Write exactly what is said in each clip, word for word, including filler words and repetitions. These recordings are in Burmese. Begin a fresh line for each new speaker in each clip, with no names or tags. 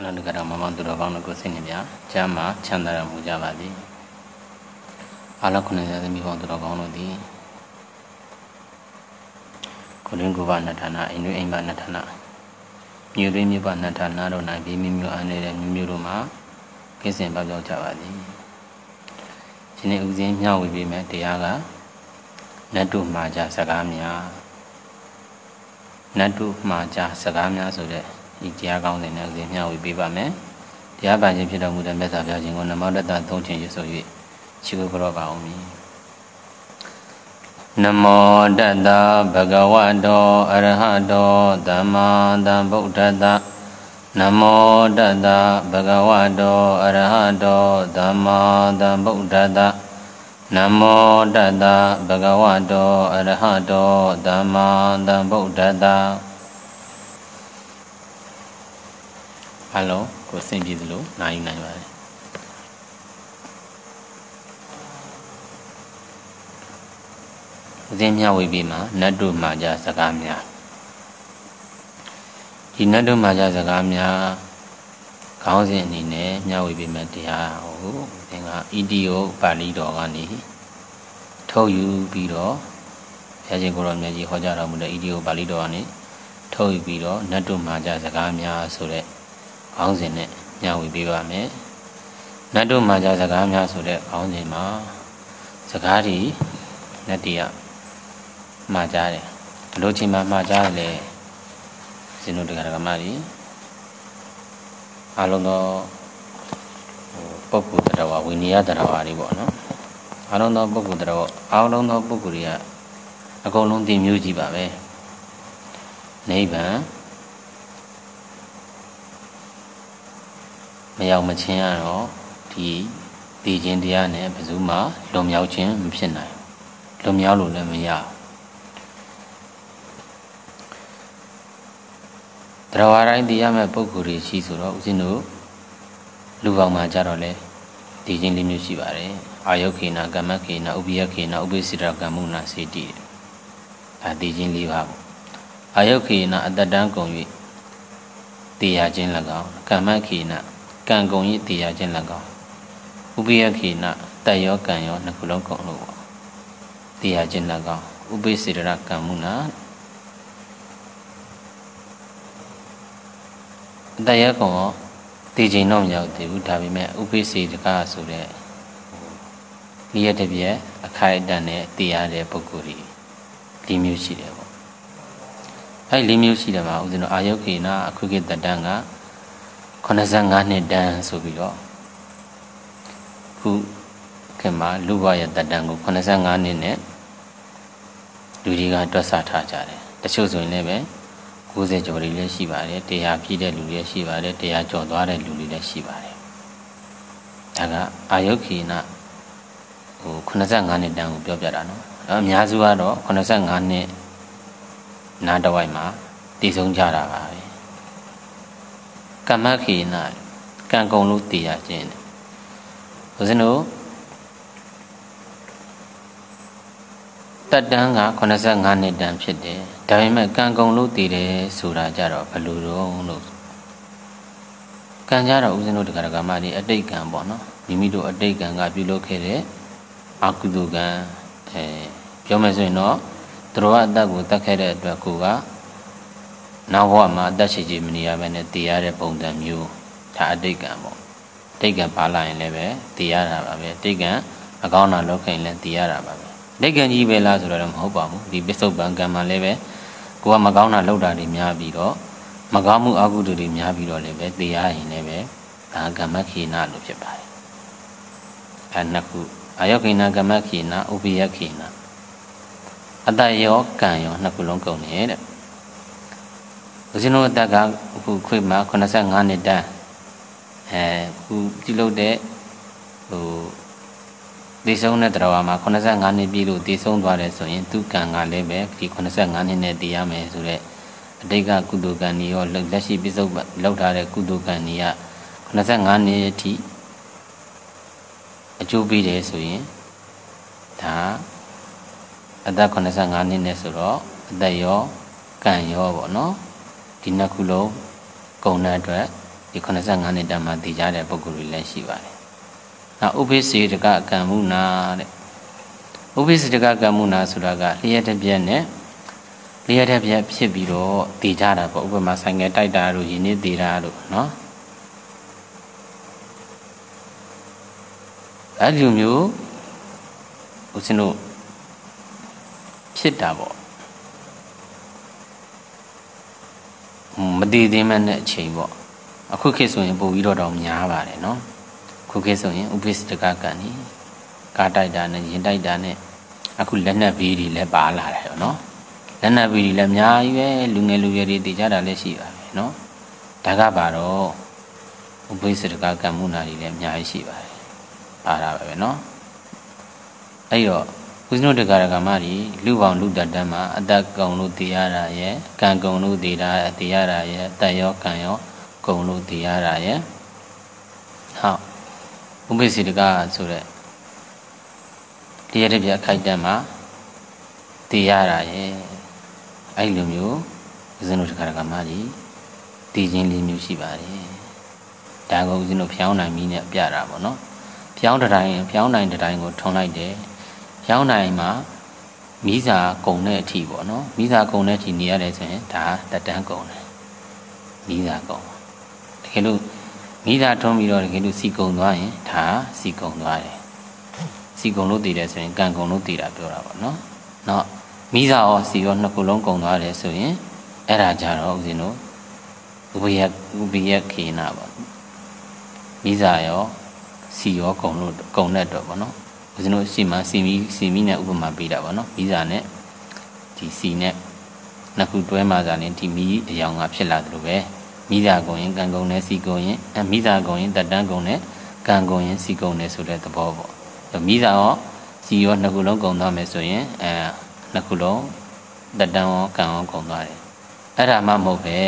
Ala negara mama tu orang nak kusin ni dia, jama chandara muja badi. Ala kuna jadi mihon tu orang nak di. Kulen gua natana, inu imba natana. Nyuri mi ba natana ro na bi mi mi ane le mi mi ro ma kesen ba jauh jawab di. Sini uzin nyawa bi me dia ga nadu maja sagamnya. Nadu maja sagamnya sudah. Ijia kau ni nak dia nyawa bi ba me. Dia banyak kita muda mesa biar jenggot nama datang tahun cenci soyu. Cikgu berapa umi. Namo Tassa Bhagavato Arahato Dhamma Sambuddhassa. Namo Tassa Bhagavato Arahato Dhamma Sambuddhassa. Namo Tassa Bhagavato Arahato Dhamma Sambuddhassa. Hello, question ji dulu, nai nai bari. Zemnya wibima, nadu maja sagamnya. Di nadu maja sagamnya, kau sih ni ne, nya wibima dia, oh, tengah idio bali doang ni, thau yu biro, saya koram ni hoja ramuda idio bali doang ni, thau yu biro, nadu maja sagamnya sore. Kau sih ne, nyawa biwa me. Nadu maja sagamnya sudah kau sih ma. Sekali nadia maja le. Loci ma maja le. Sinu dengar kemari. Alon do buku terawa, winia terawa ni bono. Alon do buku terawa, alon do buku dia. Aku alon di music bawe. Neighbor. Mayau macam apa? Di di jendia ni berzuma lom yau cien macam mana? Lom yau lu le mayau. Terawarai dia me pukuri si suro usinu lubang macam apa? Di jen limu si bare. Ayok kena, gamak kena, ubiak kena, ubisira gamuna sedi. Di jen liwa. Ayok kena ada dangkong tiya jen lagau. Gamak kena. Kan kong yi tiya jen lagau. Ubiya kina tayo kanyo nakulong kong luwa. Tiya jen lagau. Ubi sirira kamuna. Tayo kong ti jen nom yaw ti utabi me ubi sirika sure. Liya tebiye akai dane tiya de pokuri. Limyu si de bo. Hai limyu si de ma uzino ayok kina akukit dadanga. Konasan ngane dan sobilo. Ku kema lupa ya tadangku konasan ngane ne. Luri ka dosa tha jare. Tachu so ne be kuze jori le shi bare, teya phi de lu le shi bare, teya jaw twa de lu le shi bare. Da ga ayokhi na ho konasan ngane dan ko pyo pya da no. A mya su ka do konasan ngane na tawai ma ti song ja da ba be. Kamak na kan kong lu tiya jen. Usinu tadanga konasa ngane dan pide. Tapi mak kan kong lu tire surah jaro peluru lu. Kan jaro usinu dekara kamari adai kan bono. Mimi do adai kan ngapi lo kere. Aku tu kan eh jome so no terus ada aku tak kere tu aku kan. Nawa ma dashi ji meniya bene tiya de pongdan myu tha adai kan bo dai kan pa la yin le be tiya ra ba be dai kan akaw na lok khin le tiya ra ba be dai kan ji be la soတော့မဟုတ်ပါဘူးဒီပစ္စုပန်ကံမှာလည်းပဲကိုကမကောင်းတာလောက်တာတွေများပြီးတော့မကောင်းမှုအကုသိုလ်တွေများပြီးတော့လည်းပဲတရားရင်လည်းပဲဒါကမ္မခေနလို့ဖြစ်ပါတယ်အဲနှစ်ခုအာယောခေနကမ္မခေနဥပိယခေနအတ္တရောကံရောနှစ်ခုလုံးကုန်နေတဲ့ဦးဇင်းတို့တက်ကအခုခွေမှာခုနစ်ဆယ့်ငါးနှစ်တန်းအဲခုပြုလုပ်တဲ့ဟိုဒီဆုံးတဲ့တရားဝါမှာခုနစ်ဆယ့်ငါးနှစ်ပြည့်လို့ဒီဆုံးသွားတယ်ဆိုရင်သူကံကလည်းပဲဒီခုနစ်ဆယ့်ငါးနှစ်နဲ့တည်ရမယ်ဆိုတော့အတိတ်ကကုသိုလ်ကံတွေရောလက်ရှိပြစ္ဆုတ်လောက်ထားတဲ့ကုသိုလ်ကံတွေကခုနစ်ဆယ့်ငါးနှစ်အထိအကျိုးပေးတယ်ဆိုရင်ဒါအသက်ခုနစ်ဆယ့်ငါးနှစ်နဲ့ဆိုတော့အသက်ရောကံရောပေါ့နော်ဒီနှစ်ခုလုံးကုန်တဲ့အတွက်ဒီခုနှစ်ဆယ့်ငါးနှစ်တည်းမှာတည်ကြတဲ့ပုဂ္ဂိုလ်တွေလည်းရှိပါတယ်နောက်ဥပိ္ပစေတကကမ္မုနာတဲ့ဥပိ္ပစေတကကမ္မုနာဆိုတာကလျှက်တစ်ပြက်နဲ့လျှက်တစ်ပြက်ဖြစ်ပြီးတော့တည်ကြတာပေါ့ဥပမာဆိုင်ငယ်တိုက်တာတို့ယင်းနေတည်တာတို့နော်အဲ့ဒီမျိုးဦးဇင်းတို့ဖြစ်တာပေါ့မတည်သေးမှနဲ့အချိန်ပေါ့အခုခေတ်ဆိုရင်ပို့ပြီးတော့တော့များပါတယ်နော်ခုခေတ်ဆိုရင်ဥပိ္ပစေတကကံนี่ကားတိုက်တာနဲ့ရင်တိုက်တာနဲ့အခုလက်နက်ဘီးတွေလည်းပါလာတယ်နော်လက်နက်ဘီးတွေလည်းအများကြီးပဲလူငယ်လူရွယ်တွေတည်ကြတာလည်းရှိပါတယ်နော်ဒါကပါတော့ဥပိ္ပစေတကကံမှုနာတွေလည်းအများကြီးရှိပါတယ်ပါတာပဲနော်အဲ့တော့ဦးဇင်းတို့တရားကမ္မတွေလူပေါင်းလူတတ်တမ်းမှာအသက်ကုံလို့တည်ရတာရဲ့ကံကုံလို့တည်တာတည်ရတာရဲ့တတ်ရောကံရောကုံလို့တည်ရတာရဲ့ဟုတ်ဥပိ္ပစေတကဆိုတဲ့တရားတစ်ပြခိုက်တမ်းမှာတည်ရတာရဲ့အဲ့လိုမျိုးဦးဇင်းတို့တရားကမ္မတွေတည်ခြင်းလေးမျိုးရှိပါတယ်ဒါကဦးဇင်းတို့ဖျောင်းနိုင်ပြီးနဲ့ပြတာပေါ့နော်ဖျောင်းတိုင်းဖျောင်းနိုင်တိုင်းကိုထုံလိုက်တယ်ဖျောင်းနိုင်မှာမိစာကုံတဲ့အထိပေါ့နော်မိစာကုံတဲ့အထိနေရတယ်ဆိုရင်ဒါတက်တန်းကုံတယ်မိစာကုံတကယ်လို့မိစာထုံးပြီးတော့တကယ်လို့စီကုံသွားရင်ဒါစီကုံသွားတယ်စီကုံလို့တည်တယ်ဆိုရင်ကံကုံလို့တည်တာပြောတာပေါ့နော်နောက်မိစာရောစီရောနှစ်ခုလုံးကုံသွားတယ်ဆိုရင်အဲ့ဒါကြတော့ဦးဇင်းတို့ဥပယဥပယခေနာပေါ့မိစာရောစီရောကုံလို့ကုံတဲ့တော့ပေါ့နော်ဦးဇင်းတို့စီမစီမီစီမီနဲ့ဥပမာပေးတာပေါ့နော်မိစာနဲ့ဒီစီနဲ့နှစ်ခုတွဲမှသာရင်ဒီမီအယောင်ကဖြစ်လာတယ်လို့ပဲမိစာကုံရင်ကံကုံနဲ့စီကုံရင်အမိစာကုံရင်တတန်းကုံနဲ့ကံကုံရင်စီကုံနဲ့ဆိုတဲ့သဘောပေါ့မိစာရောစီရောနှစ်ခုလုံးကုံသွားမယ်ဆိုရင်အဲနှစ်ခုလုံးတတန်းရောကံရောကုံသွားတယ်အဲ့ဒါမှမဟုတ်ပဲ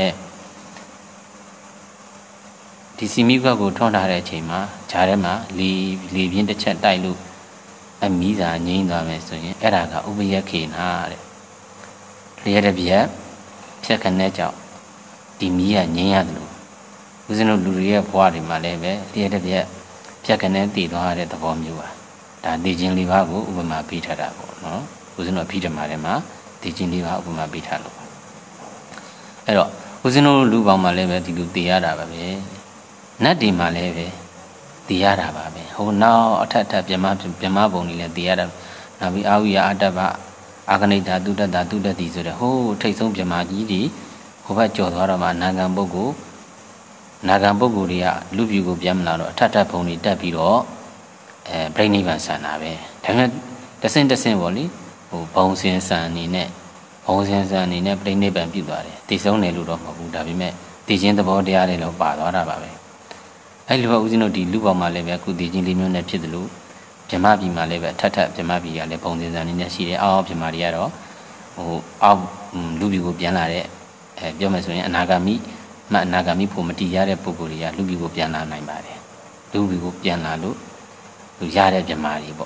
ဒီစီမီကွက်ကိုထွန်းထားတဲ့အချိန်မှာဂျားထဲမှာလေလေပြင်းတစ်ချက်တိုက်လို့အမိစာငိမ့်သွားမယ်ဆိုရင်အဲ့ဒါကဥပယခေနာတဲ့လျှက်တစ်ပြက်ဖြတ်ခနဲ့ကြောင့်ဒီမီးကငိမ့်ရတယ်လို့ဦးဇင်းတို့လူတွေရဲ့ဘဝတွေမှာလည်းပဲလျှက်တစ်ပြက်ဖြတ်ခနဲ့တည်သွားတဲ့သဘောမျိုးပါဒါတည်ခြင်းလေးပါးကိုဥပမာပေးထားတာပေါ့နော်ဦးဇင်းတို့အဖိဓမ္မာထဲမှာတည်ခြင်းလေးပါးဥပမာပေးထားလို့အဲ့တော့ဦးဇင်းတို့လူပေါင်းမှာလည်းပဲဒီလိုတည်ရတာပါပဲနတ်ဒီမှာလည်းပဲတည်ရတာပါပဲဟိုနောက်အထက်ထပ်ပြမပြမပုံတွေလည်းတည်ရတာနောက်ပြီးအာဝိယအတ္တပအာဂနိတာတုတ္တတာတုတ္တတိဆိုတဲ့ဟိုထိတ်ဆုံးပြမကြီးတွေဟိုဘက်ကြော်သွားတော့မှနာဂံပုဂ္ဂိုလ်နာဂံပုဂ္ဂိုလ်တွေကလူပြူကိုပြန်မလာတော့အထက်ထပ်ပုံတွေတက်ပြီးတော့အဲပြိဋိဘံဆန်တာပဲဒါပေမဲ့တဆင့်တဆင့်ပေါ့လေဟိုဘုံစင်ဆန်အနေနဲ့ဘုံစင်ဆန်အနေနဲ့ပြိဋိဘံပြုတ်သွားတယ်တည်ဆုံးတယ်လို့တော့မဟုတ်ဘူးဒါပေမဲ့တည်ခြင်းသဘောတရားတွေတော့ပါသွားတာပါပဲအဲ့လိုပဲဦးဇင်းတို့ဒီလူပေါင်းမှာလည်းပဲအခုတည်ခြင်းလေးမျိုးနဲ့ဖြစ်တယ်လို့ဗြဟ္မပြည်မှာလည်းပဲထပ်ထပ်ဗြဟ္မပြည်ကလည်းဘုံစင်ဆန်အနေနဲ့ရှိတယ်အောက်ဗြဟ္မတွေကတော့ဟိုအောက်လူပြည်ကိုပြန်လာတဲ့အဲပြောမယ်ဆိုရင်အနာဂါမိမအနာဂါမိဖို့မတည်ရတဲ့ပုဂ္ဂိုလ်တွေကလူပြည်ကိုပြန်လာနိုင်ပါတယ်လူပြည်ကိုပြန်လာလို့လူရတဲ့ဗြဟ္မတွေပေါ့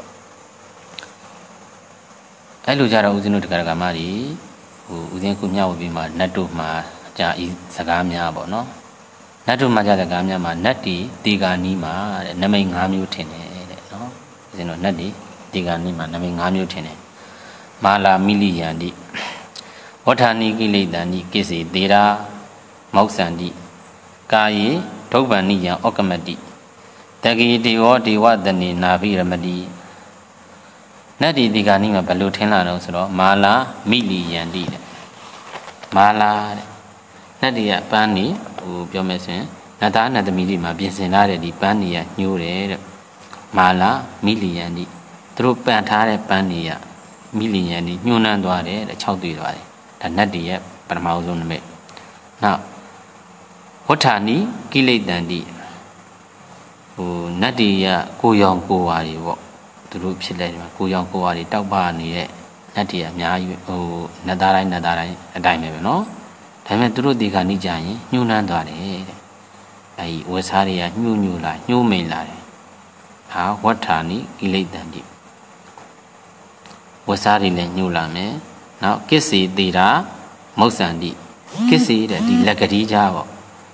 အဲ့လိုကြတော့ဦးဇင်းတို့တရားကမ္မတွေဟိုဦးဇင်းခုမြောက်ဝပြီးမှနတ်တို့မှာကြာဤစကားများပေါ့နော်နတ်တို့မှာကြာစကားများမှာနတ်တီတေဂာနီးမှာတဲ့နမိတ်၅မျိုးထင်တယ်တဲ့နော်ဦးဇင်းတို့နတ်တီတေဂာနီးမှာနမိတ်၅မျိုးထင်တယ်မာလာမိလိယန္တိဝဋ္ဌာနိကိလေသာနိကိစေသေရာမောက္ဆန္တိကာယေဒုဗ္ဗဏိယံဩကမတိတကေတေဝဒေဝတနေနာဘိရမတိနတ်ဒီဒီကနေ့မှာဘယ်လိုထင်လာတော့ဆိုတော့မာလာမိလီယန္တိတဲ့မာလာတဲ့နတ်ဒီကပန်းနေဟိုပြောမယ်ဆိုရင်နတ်သားနတ်သမီးတွေမှာပြင်ဆင်ထားတဲ့ဒီပန်းနေရညှိုးတယ်တဲ့မာလာမိလီယန္တိသူတို့ပန်ထားတဲ့ပန်းနေရမိလီယန္တိညှိုးနှမ်းသွားတယ်တဲ့၆တွေ့သွားတယ်ဒါနတ်ဒီရဲ့ပထမဆုံးနမိတ်နောက်ဝဋ္ဌာနိကိလေတန္တိဟိုနတ်ဒီရကိုရောင်ကိုဝါတွေပေါ့သူတို့ဖြစ်လဲဒီမှာကိုရောင်ကိုဝါတွေတောက်ပနေတဲ့နတ်တွေအများကြီးဟိုနတ်သားတိုင်းနတ်သားတိုင်းအတိုင်းပဲပဲနော်ဒါပေမဲ့သူတို့ဒီကနေ့ကြရင်ညှိုးနှမ်းသွားတယ်တဲ့အဲဒီဝက်စားတွေကညှို့ညှို့လာညှိုးမိန်လာတယ်ဟာဝဋ္ဌာနိကိလေတန္တိဝက်စားတွေလည်းညှို့လာမယ်နောက်ကိစ္စေတေတာမောက္ဆန္တိကိစ္စေတဲ့ဒီလက်ကတိကြားပေါ့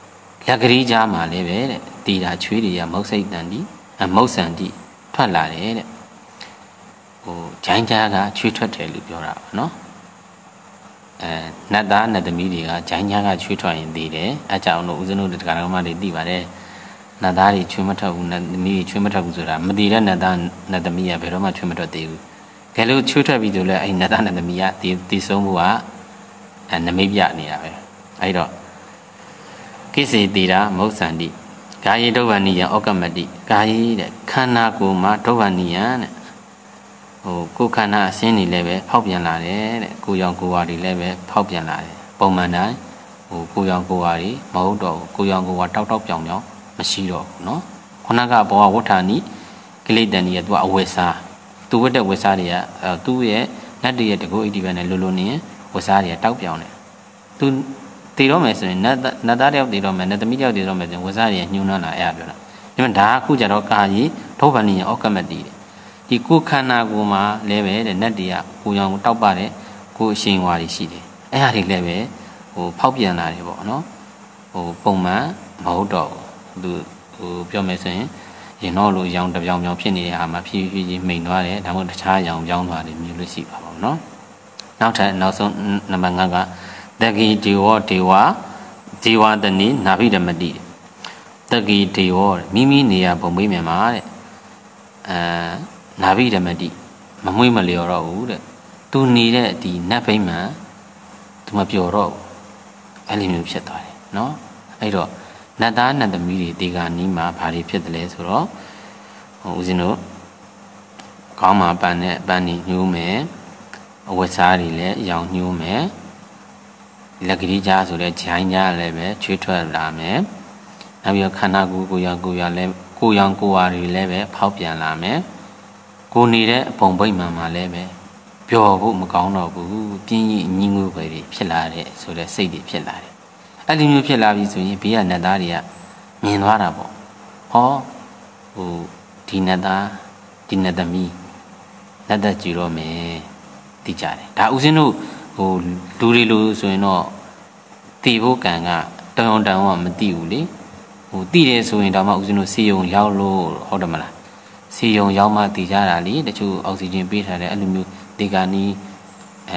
လက်ဂရီးကြားမှာလည်းပဲတဲ့တီတာချွေးတွေကမုတ်စိတ်တန်ဒီအမုတ်ဆန်ဒီထွက်လာတယ်တဲ့ဟိုဂျိုင်းကြားကချွေးထွက်တယ်လို့ပြောတာပါနော်အဲနတ်သားနတ်သမီးတွေကဂျိုင်းကြားကချွေးထွက်ရင်သိတယ်အဲကြောင့်လို့ဦးဇင်းတို့တရားတော်မှတွေသိပါတယ်နတ်သားတွေချွေးမထွက်ဘူးနတ်သမီးတွေချွေးမထွက်ဘူးဆိုတာမသိတဲ့နတ်သားနတ်သမီးကဘယ်တော့မှချွေးမထွက်သေးဘူးကဲလို့ချွေးထွက်ပြီဆိုလဲအဲ့နတ်သားနတ်သမီးကဒီဒီဆုံးမှုကအဲနမိတ်ပြနေတာပဲအဲ့တော့ကိစေတီတာမုတ်ဆန္တိကာယေဒုဗ္ဗနိယံဩကမတိကာယေတဲ့ခန္ဓာကိုယ်မှာဒုဗ္ဗနိယံတဲ့ဟိုကိုယ်ခန္ဓာအစင်းတွေလည်းပဲဖောက်ပြန်လာတယ်တဲ့ကိုယ်ရောင်ကိုယ်ဝါတွေလည်းပဲဖောက်ပြန်လာတယ်ပုံမှန်တိုင်းဟိုကိုယ်ရောင်ကိုယ်ဝါတွေမဟုတ်တော့ဘူးကိုယ်ရောင်ကိုယ်ဝါတောက်တောက်ပြောင်ပြောင်မရှိတော့ဘူးเนาะခုနကဘောဝဋ္ဌာနိကိလေသာတွေကသူကအဝိစားသူဝတ်တဲ့ဝိစားတွေကသူ့ရဲ့နတ်တရဲ့တကုဣတိပဲနဲ့လိုလိုနေဝိစားတွေကတောက်ပြောင်တယ်သူတည်တော့မယ်ဆိုရင်နတ်နတ်သားတယောက်တည်တော့မယ်နတ်သမီးတယောက်တည်တော့မယ်ဆိုရင်ဝိစားတွေညှိုးနှွမ်းလာအဲ့ဒါပြောတာဒါပေမဲ့ဒါအခုကြတော့ကာယီဒုဗ္ဗနိယဩကမတိတဲ့ဒီကိုယ်ခန္ဓာကိုယ်မှာလည်းပဲတဲ့နတ်တွေကကိုယ်ရောင်တောက်ပတဲ့ကိုယ်အရှင်ဝါတွေရှိတယ်အဲ့ဟာတွေလည်းပဲဟိုဖောက်ပြန်လာတယ်ပေါ့နော်ဟိုပုံမှန်မဟုတ်တော့ဘူးသူဟိုပြောမယ်ဆိုရင်ရင်တော့လိုရောင်တပြောင်ပြောင်ဖြစ်နေတဲ့ဟာမှာဖြည်းဖြည်းချင်းမိန်သွားတယ်ဒါမှမဟုတ်တခြားရောင်ပြောင်းသွားတယ်မျိုးလို့ရှိပါပါနော်နောက်ထပ်နောက်ဆုံးနံပါတ်၅ကတဂီဒေဝဒေဝဒေဝတနိနာဘိဓမတိတဂီဒေဝမိမိနေရာပုံမိမြန်မှာတဲ့အဲနာဘိဓမတိမမွေးမလျော်တော့ဘူးတဲ့သူနေတဲ့ဒီနတ်ဗိမာန်သူမပျော်တော့ဘူးအဲ့လိုမျိုးဖြစ်သွားတယ်နော်အဲ့တော့နတ်သားနတ်သမီးတွေဒီကနီးမှာဘာတွေဖြစ်တယ်လဲဆိုတော့ဟိုဦးဇင်းတို့ခေါင်းမှာပန်းနဲ့ပန်းနေညှိုးမယ်အဝတ်စားတွေလည်းအယောင်ညှိုးမယ်လက်ကလေးကြားဆိုတဲ့ဂျိုင်းကြားလည်းပဲချွေးထွက်လာမယ်နောက်ပြီးတော့ခန္ဓာကိုယ်ကိုယ်ရောင်ကိုယ်ရောင်လည်းကိုယ်ရောင်ကိုယ်ဝါတွေလည်းပဲဖောက်ပြန်လာမယ်ကိုနေတဲ့အပုံပိတ်မှန်မှာလည်းပဲပျော်ဖို့မကောင်းတော့ဘူးပြင်းကြီးညီငွေပဲတွေဖြစ်လာတဲ့ဆိုတဲ့စိတ်တွေဖြစ်လာတယ်အဲ့ဒီမျိုးဖြစ်လာပြီဆိုရင်ဘေးကနတ်သားတွေကမြင်သွားတာပေါ့ဟောဟိုဒီနတ်သားဒီနတ်သမီးနတ်သက်ကြည့်တော့မယ်သိကြတယ်ဒါဥစဉ်တို့ဟိုလူတွေလို့ဆိုရင်တော့တည်ဖို့ကံကတောင်းတောင်းကမသိဘူးလေဟိုတည်တယ်ဆိုရင်တော့မှဥစဉ်တို့စီယုံရောက်လို့ဟုတ်တယ်မလားစီယုံရောက်မှတည်ကြတာလေတချို့အောက်ဆီဂျင်ပေးထားတယ်အဲ့လိုမျိုးဒီကနီးအဲ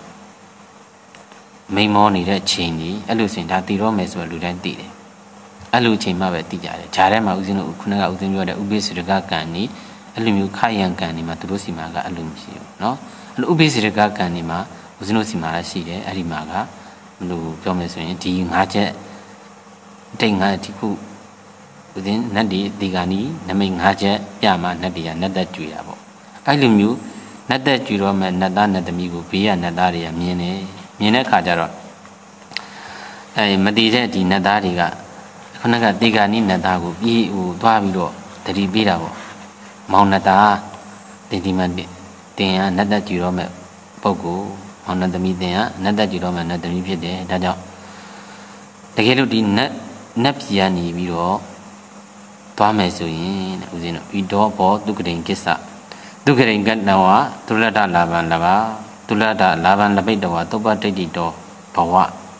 မိန်မောနေတဲ့ချိန်ကြီးအဲ့လိုဆိုရင်ဒါတည်တော့မယ်ဆိုတော့လူတိုင်းတည်တယ်အဲ့လိုချိန်မှပဲတည်ကြတယ်ဂျားထဲမှာဥစဉ်တို့ခုနကဥစဉ်ပြောတဲ့ဥပိ္ပစေတကကံนี่အဲ့လိုမျိုးခရယံကံนี่မှာသူတို့စီမှာကအဲ့လိုမရှိဘူးเนาะအဲ့လိုဥပိ္ပစေတကကံนี่မှာဦးဇင်းတို့စီမှာရှိတယ်အဲ့ဒီမှာကဘယ်လိုပြောမလဲဆိုရင်ဒီ၅ချက်တိတ်၅ဒီခုဦးဇင်းနတ်ဒီဒီကနီနမိတ်၅ချက်ပြမှာနတ်တွေကနတ်သက်ကြွေတာပေါ့အဲ့လိုမျိုးနတ်သက်ကြွေတော့မဲ့နတ်သားနတ်သမီးကိုဘေးကနတ်သားတွေကမြင်တယ်မြင်တဲ့အခါကျတော့အဲမတည်တဲ့ဒီနတ်သားတွေကခုနကဒီကနီနတ်သားကိုပြေးဟိုသွားပြီးတော့တတိပေးတာပေါ့မောင်နတ်သားတင်ဒီမှာတင်ရနတ်သက်ကြွေတော့မဲ့ပုဂ္ဂိုလ်မောင်နတ်သမီးတင်ကနတ်သက်ကြည့်တော့မှနတ်သမီးဖြစ်တယ်ဒါကြောင့်တကယ်လို့ဒီနတ်နတ်ပြည်ကနေပြီးတော့သွားမယ်ဆိုရင်ဦးဇင်းတို့ဤတော့ဘောဒုက္ကတိန်ကိစ္စဒုက္ကတိန်ကတ္တဝါသုလတ္တလာဘံလဘာသုလတ္တလာဘံလပိတ္တဝါသုပ္ပတိတ္တိတောဘဝ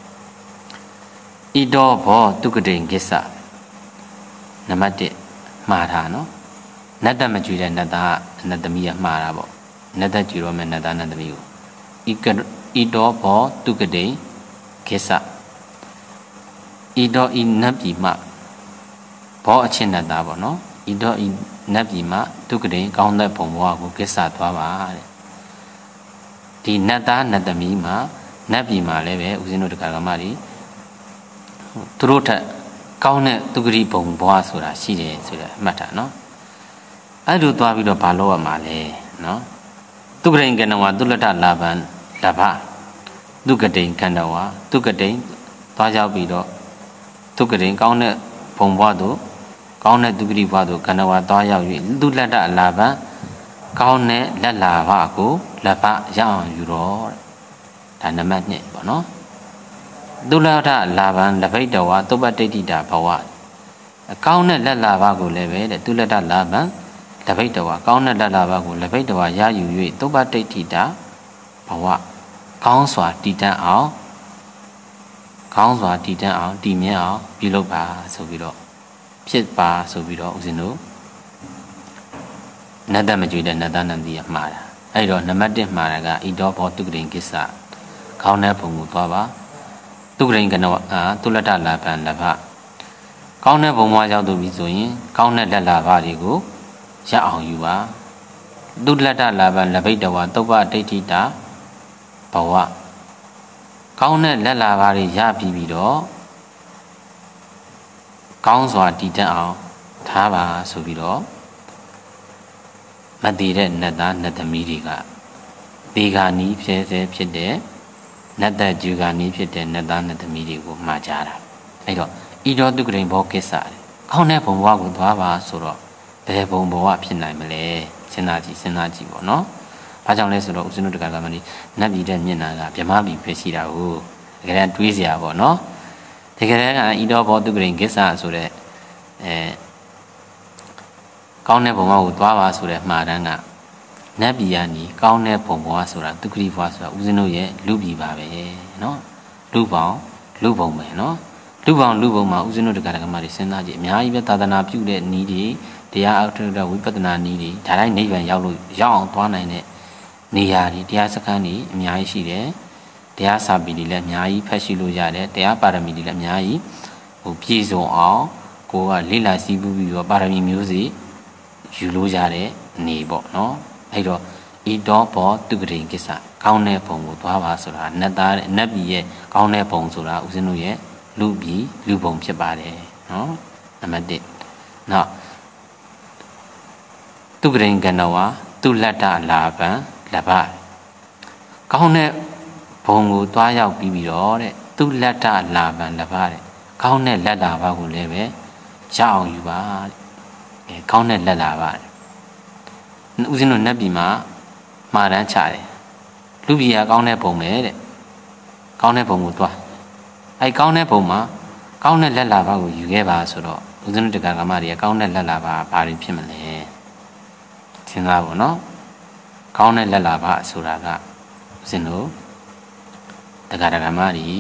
ဤတော့ဘောဒုက္ကတိန်ကိစ္စနံပါတ်၁မှားတာနော်နတ်သက်မကြွတဲ့နတ်သားနတ်သမီးကမှားတာပေါ့နတ်သက်ကြွတော့မယ်နတ်သားနတ်သမီးကိုဤကဤတော့ဘောတုကတိကိစ္စဤတော့ဤနတ်ပြည်မှာဘောအချင်းနတ်သားပေါ့နော်ဤတော့ဤနတ်ပြည်မှာတုကတိကောင်းတဲ့ဘုံဘဝကိုကိစ္စသွားပါတဲ့ဒီနတ်သားနတ်သမီးမှာနတ်ပြည်မှာလည်းပဲဦးဇင်းတို့တရားကမကြီးသူတို့ထက်ကောင်းတဲ့တုကတိဘုံဘဝဆိုတာရှိတယ်ဆိုတဲ့အမှတ်ထားနော်အဲ့လိုသွားပြီးတော့ဘာလုပ်ရမှာလဲနော်တုကတိကနဝသုလတ္တလာဘံလဘဒုက္ကတိန်ခန္ဓာဝါဒုက္ကတိန်သွားရောက်ပြီးတော့ဒုက္ကတိန်ကောင်းတဲ့ဘုံဘဝတို့ကောင်းတဲ့ဒုက္ကတိဘဝတို့ခန္ဓာဝါသွားရောက်၍သုလတ္တလာဘကောင်းတဲ့လက်လာဘကိုလက်ဘရအောင်ယူတော့ဒါနံပါတ်၂ပေါ့နော်သုလတ္တလာဘလပိတ္တဝါသုပ္ပတိတ္တိတာဘဝကောင်းတဲ့လက်လာဘကိုလည်းပဲတဲ့သုလတ္တလာဘလပိတ္တဝါကောင်းတဲ့လက်လာဘကိုလပိတ္တဝါရယူ၍သုပ္ပတိတ္တိတာဘဝကောင်းစွာတည်တတ်အောင်ကောင်းစွာတည်တံ့အောင်တည်မြဲအောင်ပြုလုပ်ပါဆိုပြီးတော့ဖြစ်ပါဆိုပြီးတော့ဦးဇင်းတို့နတ်တမကြွေတဲ့နတ်သားနန္ဒီရမှားတာအဲ့တော့နံပါတ်တစ်မှားတာကဣတောဘောတုကရိန်ကိစ္စခေါင်းတဲ့ဘုံကိုသွားပါတုကရိန်ကနောအာတုလတ္တလာပံလဘကောင်းတဲ့ဘုံဘွားရောက်သူပြီဆိုရင်ကောင်းတဲ့လက်လာဘတွေကိုရအောင်ယူပါတုလတ္တလာပံလဘိတဝသုပ္ပဒိဋ္ဌိတာဘဝကောင်းတဲ့လက်လာဘတွေရပြီးပြီးတော့ကောင်းစွာတည်တတ်အောင်ထားပါဆိုပြီးတော့မတည်တဲ့နတ်သားနတ်သမီးတွေကဒေဂာနီးဖြစ်စေဖြစ်တဲ့နတ်သက်ဂျူဂာနီးဖြစ်တဲ့နတ်သားနတ်သမီးတွေကိုမှားကြတာအဲ့တော့ဣတောတုကရိန်ဘောကိစ္စတယ်ကောင်းတဲ့ဘုံဘဝကိုသွားပါဆိုတော့ဘယ်ဘုံဘဝဖြစ်နိုင်မလဲစဉ်းစားကြည့်စဉ်းစားကြည့်ပေါ့နော်ဘာကြောင့်လဲဆိုတော့ဦးဇင်းတို့တက္ကသိုလ်ကမကြီးနတ်ပြည်တဲ့မျက်နှာကဗြဟ္မပြည်ဖြစ်ရှိတာကိုတကယ်တမ်းတွေးစရာပေါ့နော်တကယ်တမ်းကဣတောဘောတုကရိန်ကိစ္စဆိုတဲ့အဲကောင်းတဲ့ဘုံဘဝကိုသွားပါဆိုတဲ့မှားတမ်းကနတ်ပြည်ကနေကောင်းတဲ့ဘုံဘဝဆိုတာတုကရိဘဝဆိုတာဦးဇင်းတို့ရဲ့လူပြည်ပါပဲနော်လူပေါင်းလူဘုံပဲနော်လူပေါင်းလူဘုံမှာဦးဇင်းတို့တက္ကသိုလ်ကမကြီးစဉ်းစားကြည့်အများကြီးပဲသာသနာပြုတဲ့နည်းတွေတရားအထုဒ္ဓဝိပဿနာနည်းတွေဒါတိုင်းနိဗ္ဗာန်ရောက်လို့ရောက်အောင်သွားနိုင်တဲ့နေရာတွေတရားစခန်းတွေအများကြီးရှိတယ်တရားစာပေတွေလည်းအများကြီးဖတ်ရှိလို့ရတယ်တရားပါရမီတွေလည်းအများကြီးဟိုပြည့်စုံအောင်ကိုကလိလာစီးပူးပြီးတော့ပါရမီမျိုးစီယူလို့ရတဲ့နေပေါ့နော်အဲ့တော့ဣတောဘောတုကရိန်ကိစ္စကောင်းတဲ့ဘုံကိုသွားပါဆိုတာနတ်သားနတ်ပြည်ရဲ့ကောင်းတဲ့ဘုံဆိုတာဦးဇင်းတို့ရဲ့လူပြည်လူဘုံဖြစ်ပါတယ်နော်နံပါတ်တစ်နောက်တုကရိန်ကနဝတုလတ္တလာပံလဘကောင်းတဲ့ဘုံကိုသွားရောက်ပြီးပြီးတော့တဲ့တုလတ္တလာပံလဘတဲ့ကောင်းတဲ့လက်လာဘကိုလည်းပဲရအောင်ယူပါတဲ့အဲကောင်းတဲ့လက်လာဘတဲ့ဦးဇင်းတို့နတ်ပြည်မှာမှားတန်းချတယ်လူပြည်ကကောင်းတဲ့ဘုံပဲတဲ့ကောင်းတဲ့ဘုံကိုသွားအဲကောင်းတဲ့ဘုံမှာကောင်းတဲ့လက်လာဘကိုယူခဲ့ပါဆိုတော့ဦးဇင်းတို့တက္ကကမတွေကကောင်းတဲ့လက်လာဘဘာတွေဖြစ်မလဲစဉ်းစားဖို့နော်ကောင်းတဲ့လက်လာဘဆိုတာကဦးဇင်းတို့တက္ကကမတွေ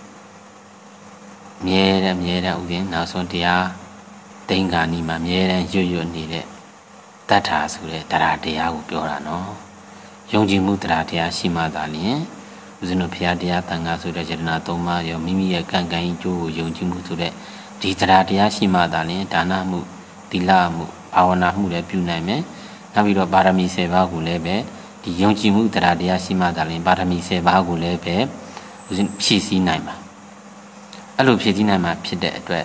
မြဲတဲ့မြဲတဲ့ဥစဉ်နောက်ဆုံးတရားတိင်္ဂာနီမှာမြဲတဲ့ရွတ်ရွတ်နေတဲ့တတ္ထာဆိုတဲ့တရားတရားကိုပြောတာနော်ယုံကြည်မှုတရားတရားရှိမှသာလျှင်ဦးဇင်းတို့ဘုရားတရားတန်ခါဆိုတဲ့ယတနာသုံးပါးရောမိမိရဲ့ကံကံအကျိုးကိုယုံကြည်မှုဆိုတဲ့ဒီတရားတရားရှိမှသာလျှင်ဒါနမှုသီလမှုဘာဝနာမှုလည်းပြုနိုင်မယ်နောက်ပြီးတော့ပါရမီ၁၀ပါးကိုလည်းပဲဒီယုံကြည်မှုတရားတရားရှိမှသာလျှင်ပါရမီ၁၀ပါးကိုလည်းပဲဦးဇင်းဖြည့်ဆည်းနိုင်ပါအဲ့လိုဖြည့်ဆည်းနိုင်မှာဖြစ်တဲ့အတွက်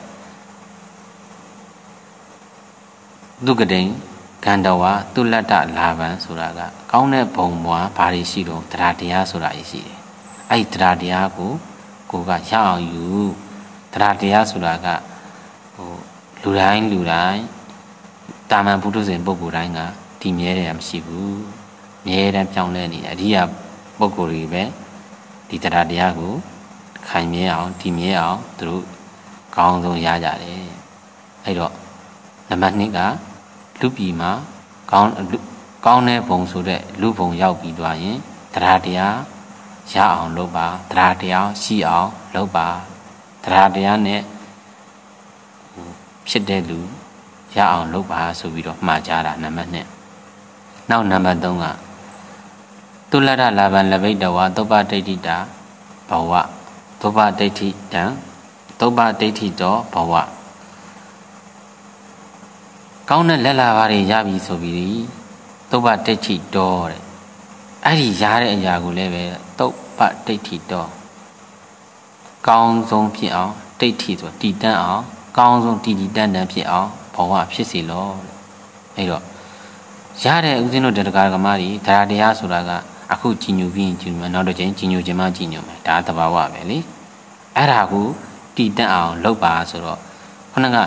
ဒုက္ကတိန်ကန္တဝါတုလတ္တလာပံဆိုတာကကောင်းတဲ့ဘုံဘွားဘာတွေရှိတော့တရားတရားဆိုတာရှိတယ်အဲ့ဒီတရားတရားကိုကိုကရအောင်ယူတရားတရားဆိုတာကဟိုလူတိုင်းလူတိုင်းတာမန်ပုထုဇဉ်ပုဂ္ဂိုလ်တိုင်းကဒီမြဲတယ်မရှိဘူးမြဲတယ်ပြောင်းလဲနေတယ်အရိယာပုဂ္ဂိုလ်တွေပဲဒီတရားတရားကိုခိုင်မြဲအောင်ဒီမြဲအောင်သူတို့ကောင်းဆုံးရကြတယ်အဲ့တော့နံပါတ်နှစ်ကလူပြည်မှာကောင်းကောင်းတဲ့ဘုံဆိုတဲ့လူဘုံရောက်ပြီးသွားရင်တရားတရားရအောင်လုပ်ပါတရားတရားရှိအောင်လုပ်ပါတရားတရားနဲ့ဖြစ်တဲ့လူရအောင်လုပ်ပါဆိုပြီးတော့မှားကြတာနံပါတ်နှစ်နောက်နံပါတ်သုံးကတုလတ္တလာဘံလဘိတဝါသုပ္ပဒိဋ္ဌိတာဘဝသုပ္ပဒိဋ္ဌိတံသုပ္ပဒိဋ္ဌိတောဘဝကောင်းတဲ့လက်လာပါတွေရပြီဆိုပြီးသုပ္ပဒိဋ္ဌိတောတဲ့အဲ့ဒီရတဲ့အရာကိုလည်းပဲသုပ္ပဒိဋ္ဌိတောကောင်းဆုံးဖြစ်အောင်ဒိဋ္ဌိဆိုတည်တတ်အောင်ကောင်းဆုံးတည်တည်တတ်တတ်ဖြစ်အောင်ဘဝဖြစ်စီလို့အဲ့တော့ရတဲ့ဦးဇင်းတို့တရားကမကြီးတရားတရားဆိုတာကအခုကြီးညိုပြီးကြီးညိုမယ်နောက်တစ်ချိန်ကြီးညိုခြင်းမှကြီးညိုမယ်ဒါသဘာဝပဲလေအဲ့ဒါကိုတည်တတ်အောင်လုပ်ပါဆိုတော့ခုနက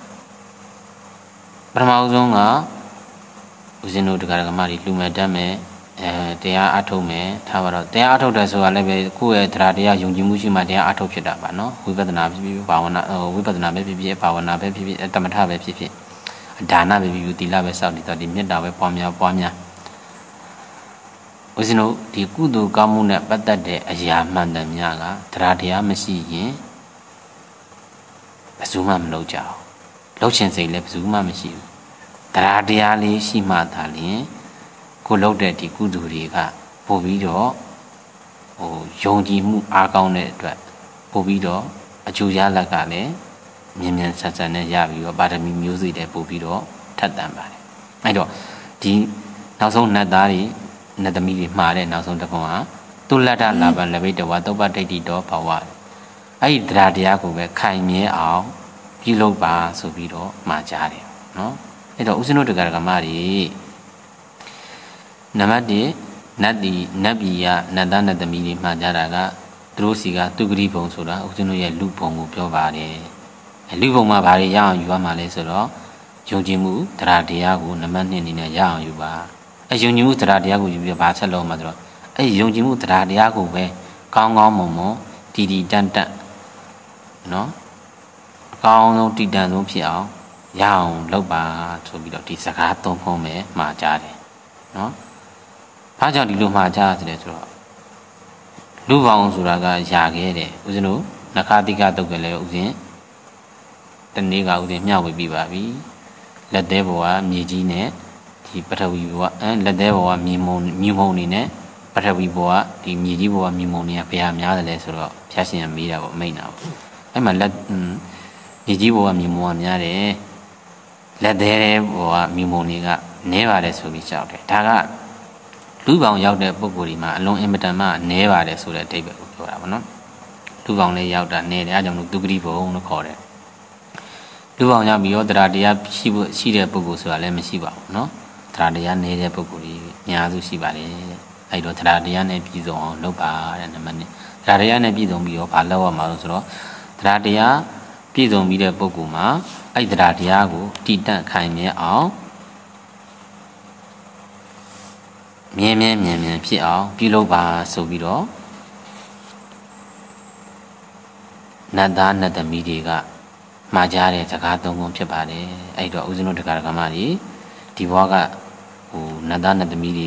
ပထမဆုံးကဦးဇင်းတို့တရားကမကြီးလူမဲ့တတ်မယ်အဲတရားအထုတ်မယ်ထားပါတော့တရားအထုတ်တယ်ဆိုတာလည်းပဲကိုယ့်ရဲ့တရားတရားယုံကြည်မှုရှိမှတရားအထုတ်ဖြစ်တာပါနော်ဝိပဿနာဖြစ်ဖြစ်ဘာဝနာဝိပဿနာပဲဖြစ်ဖြစ်ဘာဝနာပဲဖြစ်ဖြစ်တမထပဲဖြစ်ဖြစ်ဒါနပဲဖြစ်ဖြစ်သီလပဲစောင့်နေတော့ဒီမေတ္တာပဲပွားများပွားများဦးဇင်းတို့ဒီကုသိုလ်ကောင်းမှုနဲ့ပတ်သက်တဲ့အရာမှန်တယ်များကတရားတရားမရှိရင် Bazuma Loja, Lochin say Lebzuma Messi. Taradiali Shima Talin, Koloda di Kuduriga, Povido, O Yongi Mu Argone, Povido, a Julia Lagale, Mimian Satana Yavi, or Batami music de Povido, Tatambari. I do. The Naso Nadari, Nadamidi Mare, Naso the Poma, Tulata Laban Levita, Watoba de Do Power. I Dradiaco were kind me out, Pilo Bar, Sobido, Majari. No? It also no to Gargamari Namadi, Nadi, Nabia, Nadana the Midi Majaraga, Drosiga, Tugri Bonsura, Usunoya Lupon Piovare. A Lupoma Bari Yan, you are Malesoro, Jojimu, Tradiago, Namanin in a Yan, you are. As you knew Tradiago, you be a Barcelona Madro. As you knew Tradiago, where Kong Momo, Tidi Danta. No? Kong no Tidan Piao. Young Loba to be the Sakato Home, Majari. No? Paja di Lumaja, the letter. Luvan Suraga Jagere, Uzino, Nakatika Togale Uzin, the nigga with him will be baby. Let Devoa, Mijine, the Patawiwa, and let Devoa Mimonine, Patawiboa, the Midiboa Mimonia, Piamia, the lesser, Chassin and Mida of Maina. I'm a let Midiboa Mimonia. Let there or Mimoniga never less will be shouted. Taga Lubang out the Bogurima, along Emetama, never less will a table of Yorano. Lubang lay out that near Adam to grieve on the corner. Lubang Yabio, Tradia, she the Bogus, Lemesiba, no? Tradia, near the Boguri, Yazu Sibari, I do Tradian and Pizon, Lopa and the money. Tradian and Pizon be of Alawa Marosro, Tradia, Pizon be the Boguma. I Dradiago, Tita Kaime out. Mie mie mie mie piao, below bar so below. Nada nada media. Majare, Takato Montepare, I do Uzino de Cargamari, Tiwaga, who nada nada media.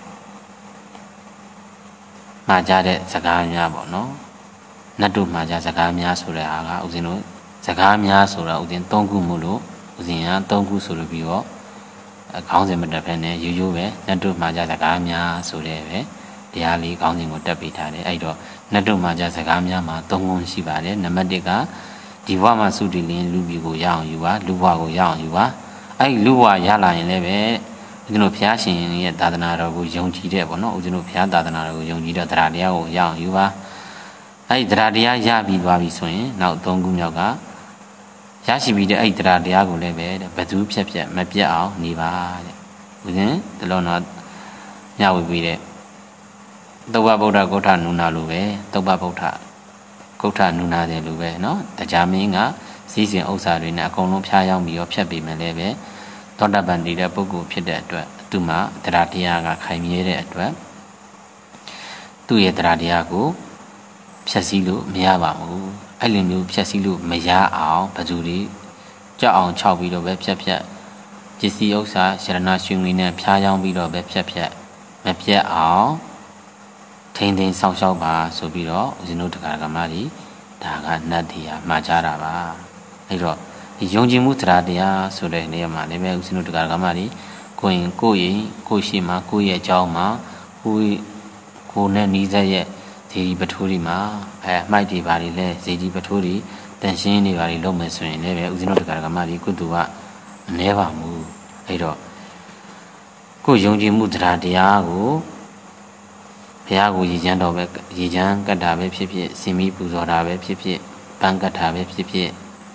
Majare, Sagamia bono. Nadu Maja Sagamia Suraga, Uzino. Sagamia Sura within Tongu Mulu, within Tongu Surubio, a council with the penny, you, Nadu Maja Sagamia Sureve, the Ali counting with the Pitare, I do Nadu Maja Sagamia, Tongun Shibare, Namadega, Diwama Sudilin, Lubigo Yang, you are, Luwago Yang, you are. I Luwa Yala in Leve, you know, Piashin, yet Dadanara, Young Chide, or no, you know, Piadanara, Young Gida Tradia, or Yang, you are. I Dradia Yabi Babi Swing, now Tongu Yoga. Yashi be the eight Radiago level, but two Pepia, Mapia, Niva. Within the Lonard, now will be there. Tobabota Gota Nuna Luve, Tobabota Gota Nuna de Luve, no? The Jaminga, season Osarina, Kono Piang, be of Chapi Meleve, Tonda Bandida Bogu Pida, Tuma, Tradiaga, Kaimere at twelve. Two yet Radiago, Chasilu, Miabamu. I knew Chasilu, Maya, Ao, Pazuri, Jao, Chow Vido, Web Chapia, Jesse Osa, Sharana Shumina, Piang Vido, Web Chapia, Mapia Ao, Tending South Shaba, Sobiro, Zino Tagamari, Taga Nadia, Majaraba. I wrote, Yonji Mutra, dia, so that near my level, Zino Tagamari, going Koi, Koshima, Koya Jauma, who Kone Niza. Zedi Baturima, a mighty body, Zedi Baturi, then she anybody low messin, never Uzino Gargamari could do what never move. I do. Go Yonji Mutra Diago Piago Yijando Yijan Gadabe Pipi, Simi Puzorabe Pipi, Bankatabe Pipi,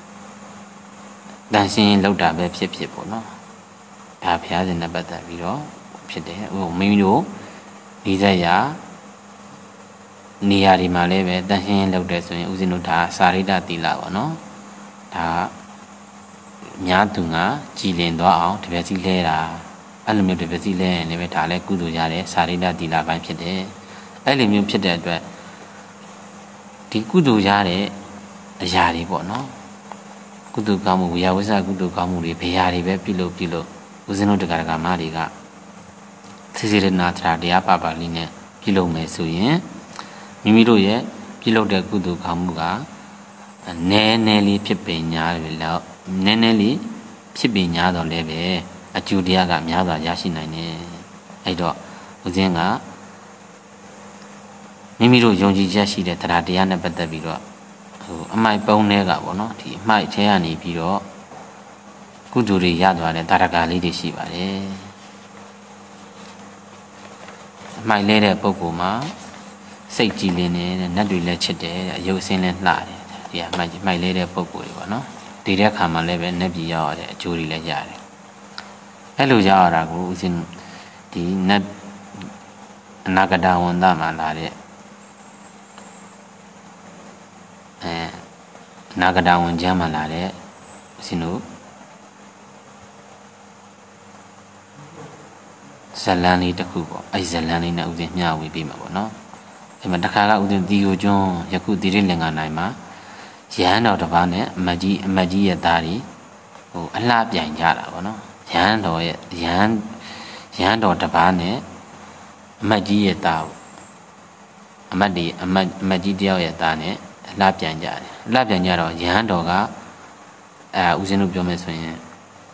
dancing Lodabe Pipi, no? Tapia in the better video, Pide, oh, Mino, Nizaya. Niari Maleve, dancing loaded Uzinuta, Sarida Dila, no? Ta Nyatunga, Chilin Doa, Tibetila, Alumu Tibetile, Nevetale, Gudujare, Sarida Dila by Pede, Elimu Pede, the Gudujare, Jari Bono, Gudu Gamu, Yawaza Gudu Gamu, Piari, Pilo Pilo, Uzino de Gargamariga, Tizirina Tradia, Line, Pilo Mesuye. Mimido ye, below the good Kamuga, နဲနဲလေးဖြစ်ပင်ညာလေလောက်နဲနဲလေးဖြစ်ပင်ညာတော့လည်းပဲအကျိုးတရားကများစွာရရှိနိုင်တယ်အဲ့တော့ဦးဇင်းကမိမိတို့ယုံကြည်ချက်ရှိတဲ့တရားတရားနဲ့ပတ်သက်ပြီးတော့ဟိုအမိုက်ပုံးတွေကပေါ့နော်ဒီအမိုက်ထဲကနေပြီးတော့ကုသိုလ်တွေရသွားတဲ့တာရကလေးတွေရှိပါတယ်အမိုက်လဲတဲ့ပုဂ္ဂိုလ်မှာစိတ်ကြည်လင်နေတဲ့နတ်တွေလည်းချစ်တယ်အယုတ်အစင်းလည်းလှတယ်ဒီအမိုက်မိုက်လဲတဲ့ပုဂ္ဂိုလ်တွေပေါ့နော်ဒီတဲ့ခါမှာလည်းပဲနတ်ပြည်ရောက်ရတဲ့အကျိုးတွေလည်းရတယ်အဲ့လိုရောက်ရတာကိုဦးဇင်းဒီနတ်အနာဂတဝန္တမှာလာတဲ့အဲအနာဂတဝန်ကျမ်းမှာလာတဲ့ဦးဇင်းတို့ဇလန်လေးတစ်ခုပေါ့အဲ့ဇလန်လေးနဲ့ဦးဇင်းမျှဝေပေးမှာပေါ့နော်အဲ့မှာတစ်ခါကဦးဇင်းတီယိုကျွန်းယခုတိရိလင်္ကာနိုင်မှာရဟန်းတော်တစ်ပါးနဲ့အမတ်ကြီးအမတ်ကြီးရဲ့သားတွေဟိုအလှပြိုင်ကြတာပေါ့နော်ရဟန်းတော်ရဲ့ရဟန်းရဟန်းတော်တစ်ပါးနဲ့အမတ်ကြီးရဲ့သားအမတ်ဒီအမတ်အမတ်ကြီးတယောက်ရဲ့သားနဲ့အလှပြိုင်ကြတယ်အလှပြိုင်ကြတော့ရဟန်းတော်ကအဲဦးဇင်းတို့ပြောမယ်ဆိုရင်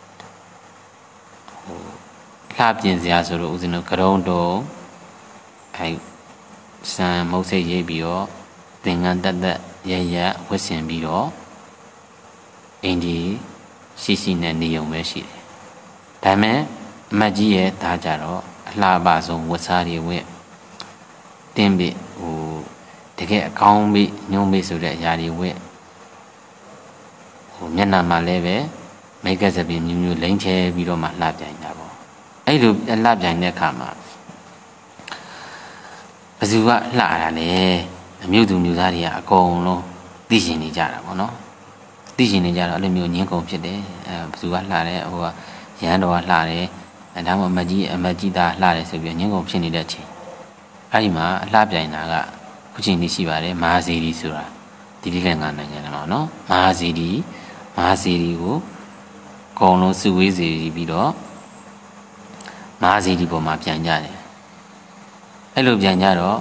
ဟိုလှပြင်စရာဆိုတော့ဦးဇင်းတို့ကရုံးတော်အဲစံမုတ်စိတ်ရေးပြီးတော့သင်္ကန်းတက်တက်ရရဝတ်ဆင်ပြီးတော့အင်းဒီရှိရှိနဲ့နေုံပဲရှိတယ်ဒါပေမဲ့အမတ်ကြီးရဲ့သားကြတော့အလှပဆုံးဝတ်စားတွေဝတ်တင်းပြီဟိုတကယ်အကောင်းပြီညုံပြီဆိုတဲ့အရာတွေဝတ်ဟိုမျက်နှာမှာလည်းပဲမိတ်ကစပင်းမျိုးမျိုးလိမ့်ချဲပြီးတော့မှလှပြိုင်တာပေါ့အဲ့လိုလှပြိုင်တဲ့အခါမှာဘယ်သူကလှတာလဲအမျိုးသူမျိုးသားတွေကအကုန်လုံးသိရှင်နေကြတာပေါ့နော်သိရှင်နေကြတော့အဲ့လိုမျိုးညင်းကုန်ဖြစ်တယ်အဲဘယ်သူကလှတယ်ဟိုကရဟန်းတော်ကလှတယ်အဲဒါမှအမကြီးအမကြီးသားလှတယ်ဆိုပြီးညင်းကုန်ဖြစ်နေတဲ့အချိန်အဲ့ဒီမှာအလှပြိုင်တာကခုချိန်นี้ရှိပါတယ်မဟာဇီရီဆိုတာဒီလိလင်္ကာနိုင်ငံတော့နော်မဟာဇီရီမဟာဇီရီကိုအကုန်လုံးစုဝေးစီပြီးတော့မဟာဇီရီပေါ်မှာပြန်ကြတယ်အဲ့လိုပြန်ကြတော့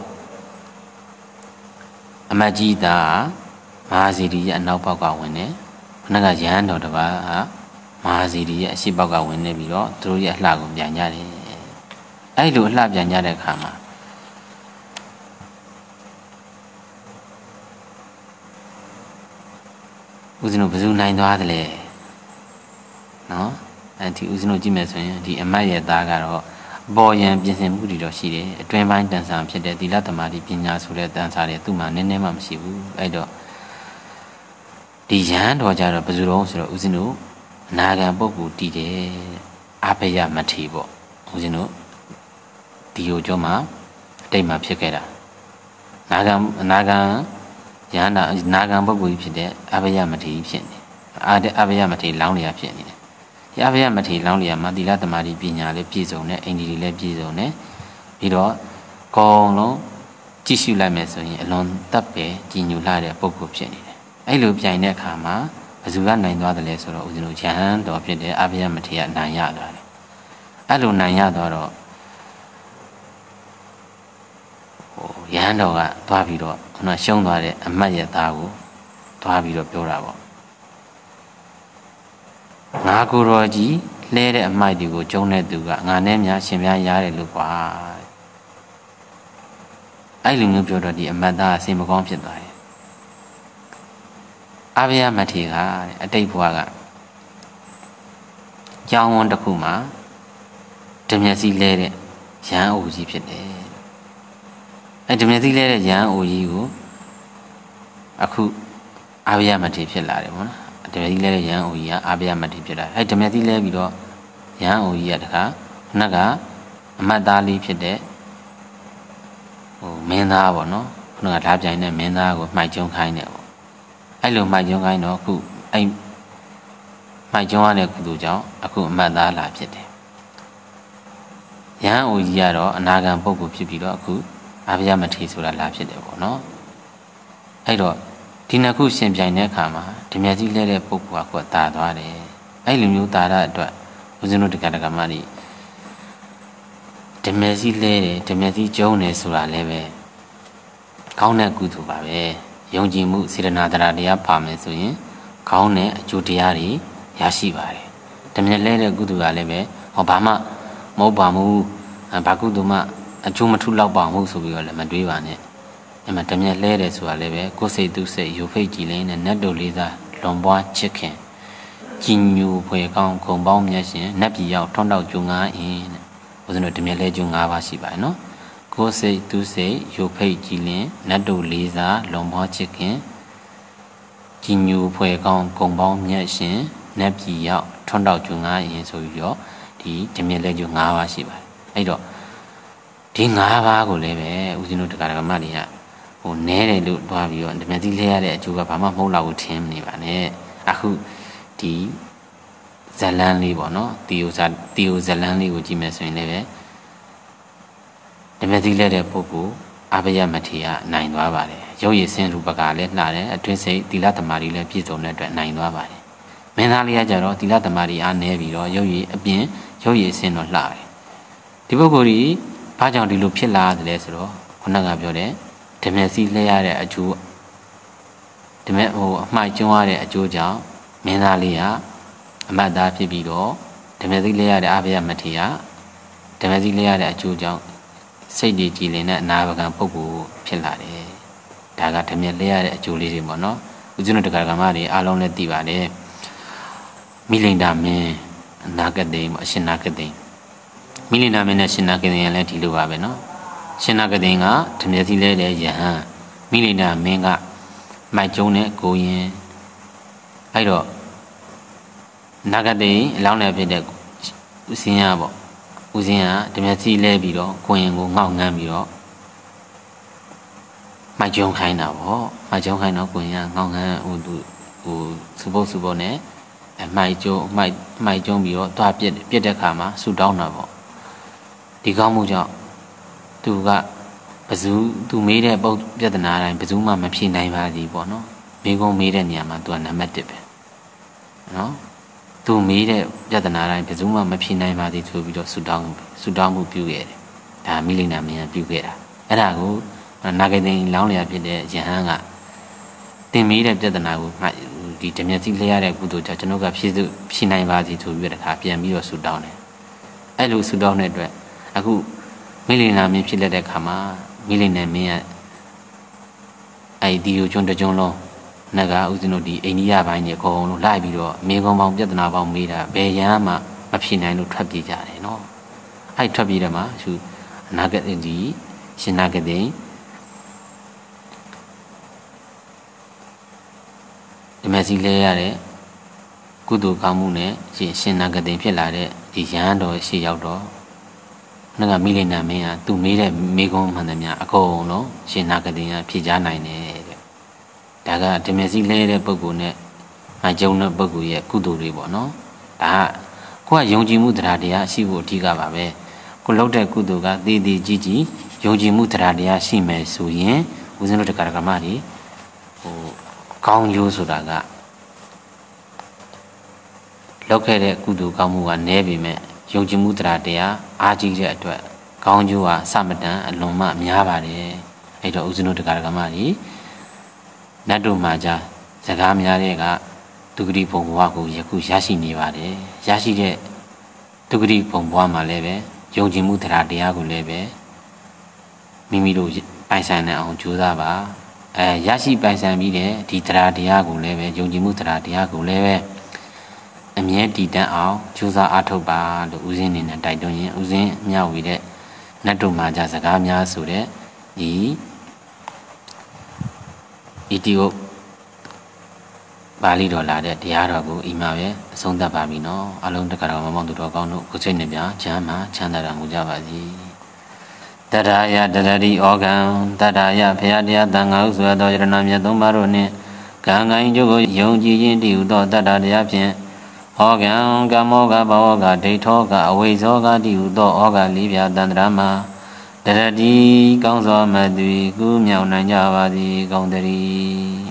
အမကြီးသားမဟာဇီရီရဲ့အနောက်ဘောက်ကဝင်တယ်ခဏကရဟန်းတော်တစ်ပါးဟာမဟာဇီရီရဲ့အရှိဘောက်ကဝင်နေပြီးတော့သူတို့ရဲ့အလှကိုပြန်ကြတယ်အဲ့လိုအလှပြန်ကြတဲ့အခါမှာဦးဇင်းတို့ဘယ်သူနိုင်သွားသလဲနော်အဲဒီဦးဇင်းတို့ကြည့်မယ်ဆိုရင်ဒီအမတ်ရဲ့သားကတော့အပေါ်ယံပြင်ဆင်မှုတွေတော့ရှိတယ်အတွင်းပိုင်းတန်ဆာဖြစ်တဲ့သီလသမာဓိပညာဆိုတဲ့တန်ဆာတွေသူ့မှာနည်းနည်းမှမရှိဘူးအဲ့တော့ဒီရဟန်းတော်ကြတော့ဘယ်သူတော့ဆိုတော့ဦးဇင်းတို့အနာဂံပုဂ္ဂိုလ်တည်တယ်အဘယမထေပေါ့ဦးဇင်းတို့ဒီဟိုကျော်မှာအတိတ်မှာဖြစ်ခဲ့တာနာဂံအနာဂံရဟန္တာနာဂံပုဂ္ဂိုလ်ကြီးဖြစ်တဲ့အဘယမထေဖြစ်နေအာတဲ့အဘယမထေလောင်းလျာဖြစ်နေတယ်ဒီအဘယမထေလောင်းလျာမှာသီလသမာဓိပညာလည်းပြည့်စုံတယ်အိန္ဒိတွေလည်းပြည့်စုံတယ်ပြီးတော့ကောင်းလုံးကြည့်ရှုလိုက်မယ်ဆိုရင်အလွန်တပ်ပဲကြည်ညိုလာတဲ့ပုဂ္ဂိုလ်ဖြစ်နေတယ်အဲ့လိုပြိုင်တဲ့အခါမှာဘယ်သူကနိုင်သွားတယ်လဲဆိုတော့ဦးဇင်းတို့ရဟန်းတော်ဖြစ်တဲ့အဘယမထေကနိုင်ရသွားတယ်အဲ့လိုနိုင်ရသွားတော့ဟိုရဟန်းတော်ကသွားပြီးတော့ခုနရှုံးသွားတဲ့အမတ်ရဲ့သားကိုသွားပြီးတော့ပြောတာပေါ့ငါကိုယ်တော်ကြီးလှဲတဲ့အမိုက်တွေကိုကျုံတဲ့သူကငါနဲ့များရှင်များရားတယ်လို့ကွာအဲ့လိုမျိုးပြောတော့ဒီအမတ်သားအစင်မကောင်းဖြစ်သွားတယ်အဘယမထေကအတိတ်ဘဝကကျောင်းဝန်းတစ်ခုမှာဓမျက်စီလဲတဲ့ရဟန်းအိုကြီးဖြစ်တယ်အဲ့ဓမျက်စီလဲတဲ့ရဟန်းအိုကြီးကိုအခုအဘယမထေဖြစ်လာတယ်ပေါ့နော်ဓမျက်စီလဲတဲ့ရဟန်းအိုကြီးကအဘယမထေဖြစ်လာအဲ့ဓမျက်စီလဲပြီးတော့ရဟန်းအိုကြီးကတခါခုနကအမတ်သားလေးဖြစ်တဲ့ဟိုမင်းသားပေါ့နော်ခုနကဓာပြိုင်တဲ့မင်းသားကိုမှိုက်ကျုံခိုင်းတယ်ပေါ့အဲ့လိုမှိုက်ကျုံခိုင်းတော့အခုအဲ့မှိုက်ကျုံရတဲ့ကုသိုလ်ကြောင့်အခုအမတ်သားလာဖြစ်တယ်ရဟန်းအိုကြီးကတော့အနာဂံပုဂ္ဂိုလ်ဖြစ်ပြီးတော့အခုအဘယမထေဆိုတာလာဖြစ်တယ်ပေါ့နော်အဲ့တော့ဒီနှစ်ခုရှင်ပြိုင်တဲ့အခါမှာဓမျက်ကြီးလဲတဲ့ပုဂ္ဂိုလ်ကတာသွားတယ်အဲ့လိုမျိုးတာတဲ့အတွက်ဦးဇင်းတို့တက္ကရာမကြီးဓမျက်ကြီးလဲတယ်ဓမျက်ကြီးကျုံတယ်ဆိုတာလည်းပဲကောင်းတဲ့ကုသိုလ်ပါပဲယုံကြည်မှုစေတနာတရားတရားပါမယ်ဆိုရင်ကောင်းတဲ့အကျိုးတရားတွေရရှိပါတယ်တမျက်လဲတဲ့ကုသိုလ်ကလည်းပဲဟောဘာမှမဟုတ်ပါဘူးဘာကုသိုလ်မှအကျိုးမထုလောက်ပါဘူးဆိုပြီးတော့လည်းမတွေးပါနဲ့အဲ့မှာတမျက်လဲတယ်ဆိုတာလည်းပဲကိုယ်စိတ်သူစိတ်ယူဖိတ်ကြည်လင်းနဲ့နတ်တို့လေးစားလွန်ပွားချစ်ခင်ကြည်ညိုဖွယ်ကောင်းဂုံပေါင်းမြတ်ရှင်နတ်ပြည်ရောက်ထွန်းတောက်ကျုံငါအင်းတဲ့ဦးဇင်းတို့တမျက်လဲကျုံ၅ပါးရှိပါတယ်နော်ကိုယ်စိတ်သူစိတ်ယူဖိတ်ကြည်လင်းနတ်တို့လေးစားလွန်ပွားချစ်ခင်ကြည်ညိုဖွယ်ကောင်းဂုံပေါင်းမြတ်ရှင်နတ်ပြည်ရောက်ထွန်းတောက်ကျုံငါအင်းဆိုပြီးတော့ဒီတမျက်လဲကျုံ၅ပါးရှိပါတယ်အဲ့တော့ဒီ၅ပါးကိုလည်းပဲဦးဇင်းတို့တရားဓမ္မတွေကဟိုနဲတယ်လို့တွားပြီးတော့တမျက်စီလဲရတဲ့အကျိုးကဘာမှမဟုတ်တော့ဘူးထင်နေပါနဲ့အခုဒီဇလန်းလေးပေါ့နော်တီယိုဇာတီယိုဇလန်းလေးကိုကြည့်မယ်ဆိုရင်လည်းပဲတမျက်စီလဲတဲ့ပုဂ္ဂိုလ်အဘယမထေရနိုင်သွားပါတယ်ရုပ်ရည်စင်ရူပကလည်းနှာတယ်အတွင်းစိတ်သီလသမารီလည်းပြည့်စုံတဲ့အတွက်နိုင်သွားပါတယ်မင်းသားလေးကကြတော့သီလသမารီအားနည်းပြီးတော့ရုပ်ရည်အပြင်ရုပ်ရည်စင်တော့လှတယ်ဒီပုဂ္ဂိုလ်ကြီးဘာကြောင့်ဒီလိုဖြစ်လာသလဲဆိုတော့ခုနကပြောတဲ့ဓမျက်စီလဲရတဲ့အကျိုးဓမျက်ဟိုအမှိုက်ကျွန်းရတဲ့အကျိုးကြောင့်မင်းသားလေးကအမတ်သားဖြစ်ပြီးတော့ဓမျက်စီလဲရတဲ့အဘယမထေရဓမျက်စီလဲရတဲ့အကျိုးကြောင့်စိတ်တည်ကြည်လင်တဲ့အနာဘကံပုဂ္ဂိုလ်ဖြစ်လာတယ်ဒါကဓမျက်လဲရတဲ့အကျိုးလေးတွေပေါ့နော်ဦးဇင်းတို့တရားဓမ္မတွေအားလုံးလည်းသိပါတယ်မိလိန်တာမင်းအနာဂတ်တိပေါ့အရှင်နာဂတ်တိမိလိန်နာမင်းနဲ့ရှင်နာဂတ်တိကလည်းဒီလိုပါပဲနော်ရှင်နာဂတိကဓမျက်စီလဲတဲ့ယဟန်မိလိန်နာမင်းကမိုက်ကျုံတဲ့ကိုရင်အဲ့တော့နာဂတိအလောင်းနဲ့ဖြစ်တဲ့ဦးစင်းရပေါ့ဦးစင်းကဓမျက်စီလဲပြီးတော့ကိုရင်ကိုငေါက်ငန်းပြီးတော့မိုက်ကျုံခိုင်းတာပေါ့မိုက်ကျုံခိုင်းတော့ကိုရင်ကငေါက်ငန်းဟိုသူဟိုစုပုတ်စုပုတ်နဲ့အမိုက်ကျုံမိုက်မိုက်ကျုံပြီးတော့တွားပြစ်ပြစ်တဲ့ခါမှာဆူတောင်းတာပေါ့ဒီကောင်းမှုကြောင့်သူကဘဇူသူမေးတဲ့ပုတ်ပြဿနာတိုင်းဘဇူမှမဖြေနိုင်ပါသေးပေါ့နော်မိကုံးမေးတဲ့နေရာမှာသူကနံပါတ်တစ်ပဲနော်သူမေးတဲ့ပြဿနာတိုင်းဘဇူမှမဖြေနိုင်ပါသေးဆိုပြီးတော့ဆူတောင်းဆူတောင်းမှုပြုခဲ့တယ်ဒါမိလိန်နာမင်းကပြုခဲ့တာအဲ့ဒါကိုနာဂိတိန်လောင်းလျာဖြစ်တဲ့ယဟန်ကတင်မေးတဲ့ပြဿနာကိုဒီဓမျက်စီလဲရတဲ့ကုသိုလ်ကြောင့်ကျွန်တော်ကဖြည့်စုဖြေနိုင်ပါသေးဆိုပြီးတော့တခါပြန်ပြီးတော့ဆူတောင်းတယ်အဲ့လိုဆူတောင်းတဲ့အတွက်အခုမိလိန်နာမင်းဖြစ်လက်တဲ့ခါမှာမိလိန်နာမင်းကအဲ့ဒီကိုကျွန်းတကျွန်းလုံးနဂါဥစဉ်တို့ဒီအိန္ဒိယဘိုင်းတွေအကုန်လုံးလိုက်ပြီးတော့မေကုံပေါင်းပြဿနာပေါင်းမေးတာဘယ်ရန်မှမဖြေနိုင်လို့ထွက်ပြေးကြတယ်နော်အဲ့ထွက်ပြေးတယ်မှာသူအနာဂတ်ဒီရှင်နာဂတိဒီမစီလဲရတဲ့ကုသိုလ်ကောင်းမှုနဲ့ရှင်ရှင်နာဂတိဖြစ်လာတဲ့ဒီရန်တော်ရှေ့ရောက်တော့နဂါမိလိန်နာမင်းကသူမေးတဲ့မေကုံမှန်သမျှအကုန်လုံးရှင်နာဂတိကဖြေချနိုင်တယ်တဲ့ဒါကဓမျက်စီလဲတဲ့ပုဂ္ဂိုလ်နဲ့အကျုံတဲ့ပုဂ္ဂိုလ်ရဲ့ကုသိုလ်တွေပေါ့နော်ဒါကကိုကယုံကြည်မှုတရားတရားရှိဖို့အဓိကပါပဲကိုလုပ်တဲ့ကုသိုလ်ကတည်တည်ကြီးကြီးယုံကြည်မှုတရားတရားရှိမယ်ဆိုရင်ဦးဇင်းတို့တရားဓမ္မတွေဟိုကောင်းကျိုးဆိုတာကလုပ်ခဲ့တဲ့ကုသိုလ်ကောင်းမှုကနည်းပေမဲ့ယုံကြည်မှုတရားတရားအားကြီးတဲ့အတွက်ကောင်းကျိုးဟာစမတန်အလွန်မှများပါတယ်အဲ့တော့ဦးဇင်းတို့တရားဓမ္မတွေနတ်တို့မှာကြာစကားများတဲ့ကဒုက္ခတိဘုံဘဝကိုယခုရရှိနေပါတယ်ရရှိတဲ့ဒုက္ခတိဘုံဘဝမှာလည်းပဲယုံကြည်မှုတရားတရားကိုလည်းပဲမိမိတို့ပိုင်ဆိုင်နိုင်အောင်ကြိုးစားပါအဲရရှိပိုင်ဆိုင်ပြီးတဲ့ဒီတရားတရားကိုလည်းပဲယုံကြည်မှုတရားတရားကိုလည်းပဲအမြဲတည်တတ်အောင်ကြိုးစားအားထုတ်ပါလို့ဦးဇင်းနေနဲ့တိုက်တွန်းရင်ဦးဇင်းမျှဝေတဲ့နတ်တို့မှာကြာစကားများဆိုတဲ့ဒီဤတီကိုပါဠိတော်လာတဲ့တရားတော်ကိုဤမှာပဲအဆုံးသတ်ပါပြီနော်အလုံးတက္ကရာမမောင်သူတော်ကောင်းတို့ကိုစိတ်နဲ့ပြချမ်းသာချမ်းသာတာမူကြပါစေတတရာတတတိဩကံတတရာဖရာတရားတန်ခါဥစွာသောယရဏမြတ်သုံးပါးတို့နှင့်ကံကံကျိုးကိုယုံကြည်ခြင်းတည်ဟူသောတတတရားဖြင့်ဩကံကမောကဘောကဒိဋ္ဌောကအဝိဇောကတည်ဟူသောဩကလေးပြတန္တရာမှာတရတိကောင်းစွာမသွေကူးမြောက်နိုင်ကြပါသည်ကောင်းတည်း